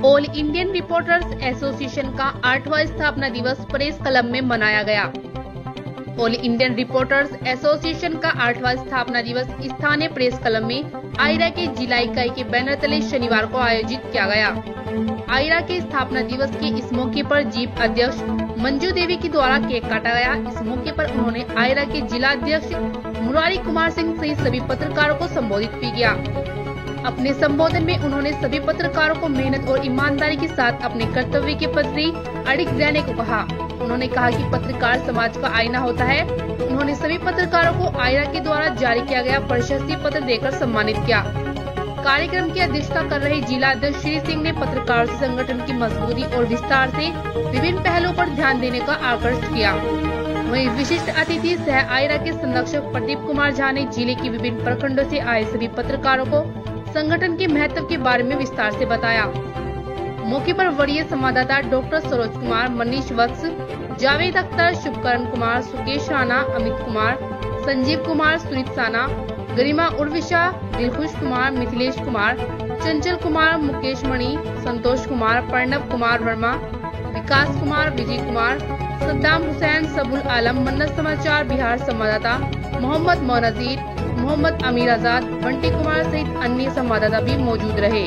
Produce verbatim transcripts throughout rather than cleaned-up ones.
All Indian reporters association का आठवां स्थापना दिवस प्रेस क्लब में मनाया गया। ऑल इंडियन रिपोर्टर्स एसोसिएशन का आठवां स्थापना दिवस स्थानीय प्रेस क्लब में आयरा के जिला इकाई के बैनर तले शनिवार को आयोजित किया गया। आयरा के स्थापना दिवस के इस मौके पर जीप अध्यक्ष मंजू देवी के द्वारा केक काटा गया। इस मौके पर उन्होंने आयरा के जिला अध्यक्ष मुरारी कुमार सिंह सहित सभी पत्रकारों को संबोधित भी किया। अपने संबोधन में उन्होंने सभी पत्रकारों को मेहनत और ईमानदारी के साथ अपने कर्तव्य के प्रति अडिग रहने को कहा। उन्होंने कहा कि पत्रकार समाज का आईना होता है। उन्होंने सभी पत्रकारों को आयरा के द्वारा जारी किया गया प्रशस्ति पत्र देकर सम्मानित किया। कार्यक्रम की अध्यक्षता कर रहे जिला अध्यक्ष श्री सिंह ने पत्रकारों से संगठन की मजबूती और विस्तार से विभिन्न पहलुओं पर ध्यान देने का आग्रह किया। वहीं विशिष्ट अतिथि सह आयरा के संरक्षक प्रदीप कुमार झा ने जिले की विभिन्न प्रखंडों से आए सभी पत्रकारों को संगठन के महत्व के बारे में विस्तार से बताया। मौके पर वरीय संवाददाता डॉक्टर सरोज कुमार, मनीष वत्स, जावेद अख्तर, शुभकरण कुमार, सुकेश राणा, अमित कुमार, संजीव कुमार, सुनीत साना, गरिमा उर्विशा, दिलखुश कुमार, मिथिलेश कुमार, चंचल कुमार, मुकेश मणि, संतोष कुमार, प्रणव कुमार वर्मा, विकास कुमार, विजय कुमार, सद्दाम हुसैन, सबुल आलम, मन्नत समाचार बिहार संवाददाता मोहम्मद मोनजीर, मोहम्मद अमीर आजाद, बंटी कुमार सहित अन्य संवाददाता भी मौजूद रहे।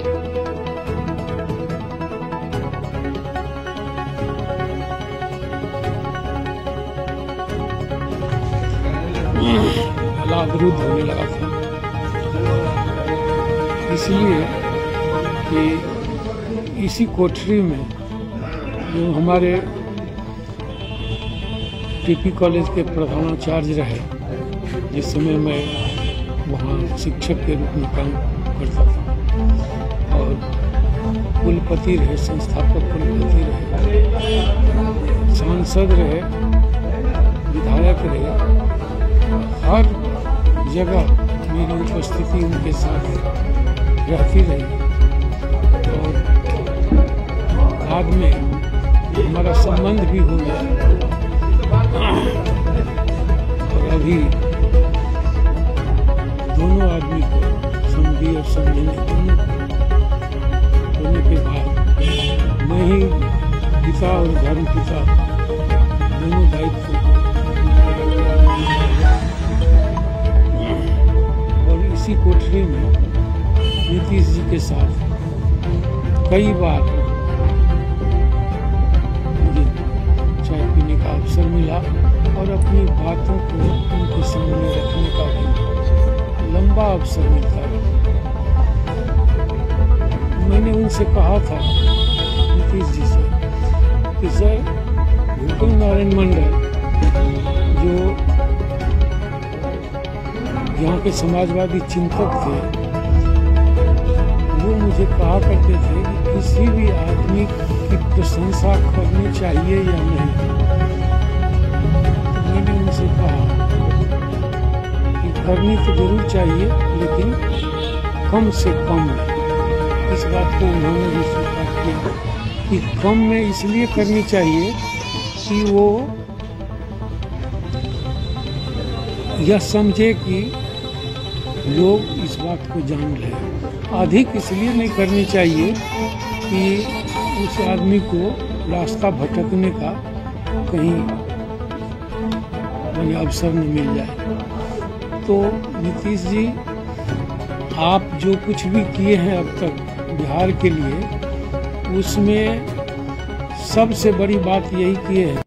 अवरुद्ध होने लगा था, इसलिए कि इसी कोठरी में जो हमारे टीपी कॉलेज के प्रधानाचार्य रहे, जिस समय मैं वहाँ शिक्षक के रूप में काम करता था, और कुलपति रहे, संस्थापक कुलपति रहे, सांसद रहे, विधायक रहे, हर जगह मेरी उपस्थिति उनके साथ रहती रही। और बाद में हमारा संबंध भी हो गया, और अभी दोनों आदमी को समझी और समझने दोनों होने के बाद मैं ही पिता और धर्म पिता दोनों दायित्व इसी कोठरी में नीतीश जी के साथ कई बार मुझे चाय पीने का अवसर मिला और अपनी बातों को उनके सामने रखने का भी लंबा अवसर मिलता है। मैंने उनसे कहा था, नीतीश जी से, कि सर, भूपेंद्र नारायण मंडल जो यहाँ के समाजवादी चिंतक थे, वो मुझे कहा करते थे कि किसी भी आदमी की प्रशंसा करनी चाहिए या नहीं। तो मैंने उनसे कहा कि करनी तो जरूर चाहिए, लेकिन कम से कम में। इस बात को उन्होंने भी स्वीकार किया कि कम में इसलिए करनी चाहिए कि वो यह समझे कि लोग इस बात को जान लें। अधिक इसलिए नहीं करनी चाहिए कि उस आदमी को रास्ता भटकने का कहीं कोई अवसर न मिल जाए। तो नीतीश जी, आप जो कुछ भी किए हैं अब तक बिहार के लिए, उसमें सबसे बड़ी बात यही किए हैं